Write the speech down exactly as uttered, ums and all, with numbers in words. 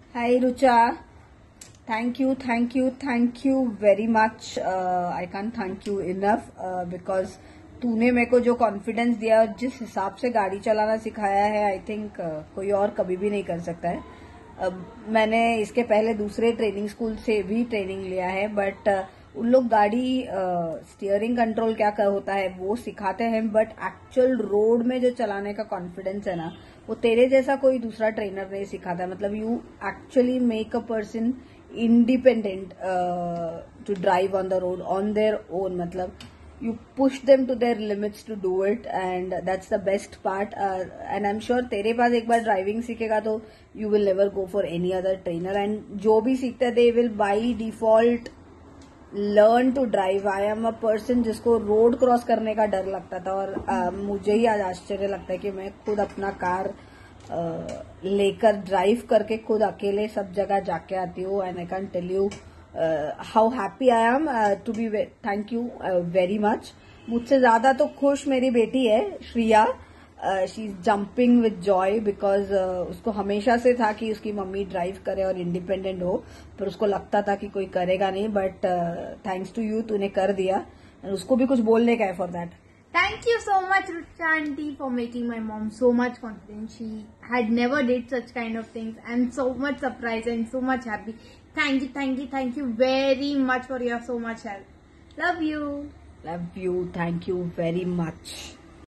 Hi Rucha, thank you, thank you, thank you very much. Uh, I can't thank you enough uh, because तूने मेरे को जो confidence दिया और जिस हिसाब से गाड़ी चलाना सिखाया है, आई थिंक uh, कोई और कभी भी नहीं कर सकता है. uh, मैंने इसके पहले दूसरे ट्रेनिंग स्कूल से भी ट्रेनिंग लिया है, बट uh, उन लोग गाड़ी स्टीयरिंग uh, कंट्रोल क्या कर होता है वो सिखाते हैं, बट एक्चुअल रोड में जो चलाने का कॉन्फिडेंस है ना, वो तेरे जैसा कोई दूसरा ट्रेनर नहीं सिखाता. मतलब you actually make a person independent to drive on the road on their own. मतलब you push them to their limits to do it, and that's the best part. uh, and I'm sure तेरे पास एक बार driving सीखेगा तो you will never go for any other trainer, and जो भी सीखते हैं they will by default learn to drive. I am a person जिसको road cross करने का डर लगता था, और uh, मुझे ही आज आश्चर्य लगता है कि मैं खुद अपना कार uh, लेकर ड्राइव करके खुद अकेले सब जगह जाके आती हूँ. And I can tell you Uh, how happy I am uh, to be. Thank you uh, very much. मुझसे ज्यादा तो खुश मेरी बेटी है Shriya. She is jumping with joy because उसको हमेशा से था कि उसकी मम्मी ड्राइव करे और इंडिपेंडेंट हो, पर उसको लगता था कि कोई करेगा नहीं. बट थैंक्स टू यू, तूने कर दिया. उसको भी कुछ बोलने का है for that. Thank you so much, Rucha aunty, for making my mom so much confident. She had never did such kind of things. I'm so much surprised and so much happy. Thank you, thank you, thank you very much for your so much help. Love you. Love you. Thank you very much.